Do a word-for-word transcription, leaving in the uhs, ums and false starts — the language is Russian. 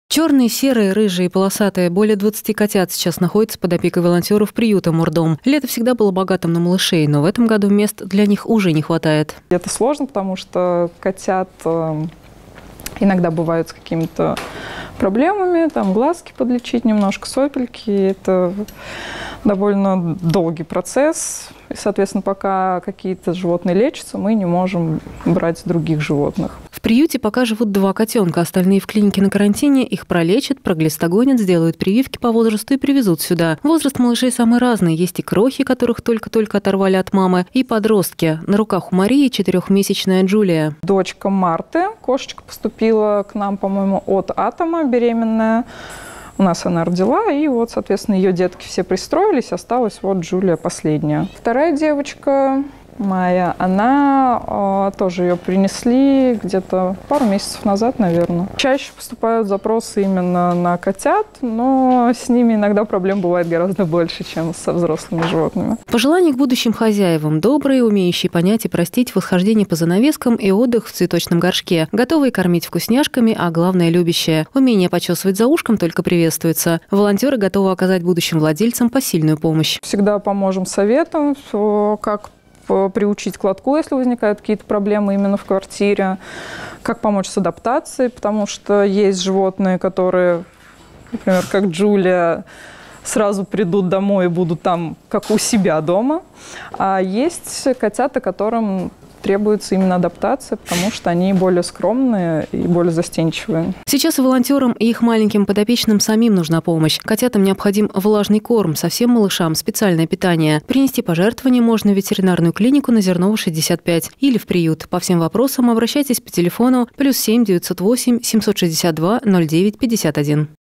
Черные, серые, рыжие, полосатые. Более двадцати котят сейчас находятся под опекой волонтеров приюта «Мурдом». Лето всегда было богатым на малышей, но в этом году мест для них уже не хватает. Это сложно, потому что котят иногда бывают с какими-то проблемами, там глазки подлечить немножко, сопельки. Это довольно долгий процесс. И, соответственно, пока какие-то животные лечатся, мы не можем брать других животных. В приюте пока живут два котенка, остальные в клинике на карантине. Их пролечат, проглистогонят, сделают прививки по возрасту и привезут сюда. Возраст малышей самый разный. Есть и крохи, которых только-только оторвали от мамы, и подростки. На руках у Марии четырехмесячная Джулия. Дочка Марты, кошечка, поступила к нам, по-моему, от Атома, беременная. У нас она родила, и вот, соответственно, ее детки все пристроились, осталась вот Джулия последняя. Вторая девочка, Майя, она э, тоже ее принесли где-то пару месяцев назад, наверное. Чаще поступают запросы именно на котят, но с ними иногда проблем бывает гораздо больше, чем со взрослыми животными. Пожелания к будущим хозяевам: добрые, умеющие понять и простить, восхождение по занавескам и отдых в цветочном горшке, готовые кормить вкусняшками, а главное, любящие. Умение почесывать за ушком только приветствуется. Волонтеры готовы оказать будущим владельцам посильную помощь. Всегда поможем советом, как приучить к лотку, если возникают какие-то проблемы именно в квартире, как помочь с адаптацией, потому что есть животные, которые, например, как Джулия, сразу придут домой и будут там, как у себя дома, а есть котята, которым требуется именно адаптация, потому что они более скромные и более застенчивые. Сейчас и волонтерам, и их маленьким подопечным самим нужна помощь. Котятам необходим влажный корм, совсем малышам специальное питание. Принести пожертвования можно в ветеринарную клинику на Зернова, шестьдесят пять или в приют. По всем вопросам обращайтесь по телефону плюс семь девятьсот восемь семьсот шестьдесят два ноль девять пятьдесят один.